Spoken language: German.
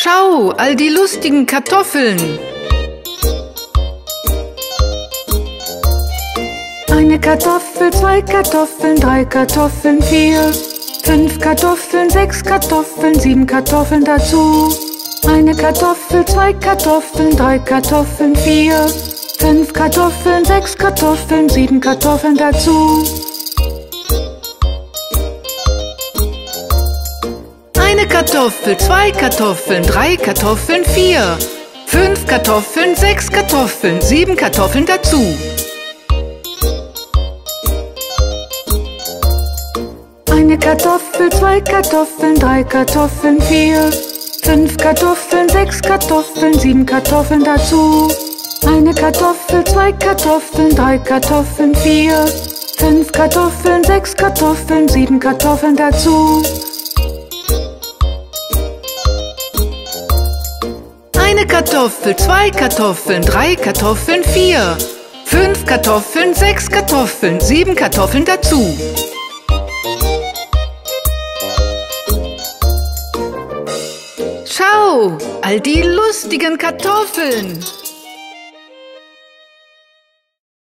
Schau, all die lustigen Kartoffeln. Eine Kartoffel, 2 Kartoffeln, 3 Kartoffeln, 4, 5 Kartoffeln, 6 Kartoffeln, 7 Kartoffeln dazu. Eine Kartoffel, 2 Kartoffeln, 3 Kartoffeln, 4, 5 Kartoffeln, 6 Kartoffeln, 7 Kartoffeln dazu. Eine Kartoffel, 2 Kartoffeln, 3 Kartoffeln, 4, 5 Kartoffeln, 6 Kartoffeln, 7 Kartoffeln dazu. Eine Kartoffel, 2 Kartoffeln, 3 Kartoffeln, 4, 5 Kartoffeln, 6 Kartoffeln, 7 Kartoffeln dazu. Eine Kartoffel, 2 Kartoffeln, 3 Kartoffeln, 4, 5 Kartoffeln, 6 Kartoffeln, 7 Kartoffeln dazu. Eine Kartoffel, 2 Kartoffeln, 3 Kartoffeln, 4, 5 Kartoffeln, 6 Kartoffeln, 7 Kartoffeln dazu. Schau, all die lustigen Kartoffeln.